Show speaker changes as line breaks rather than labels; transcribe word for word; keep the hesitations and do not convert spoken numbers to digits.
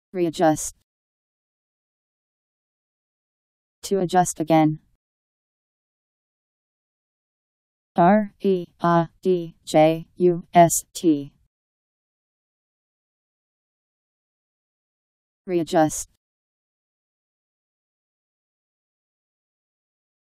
Readjust. To adjust again. R E A D J U S T. Readjust.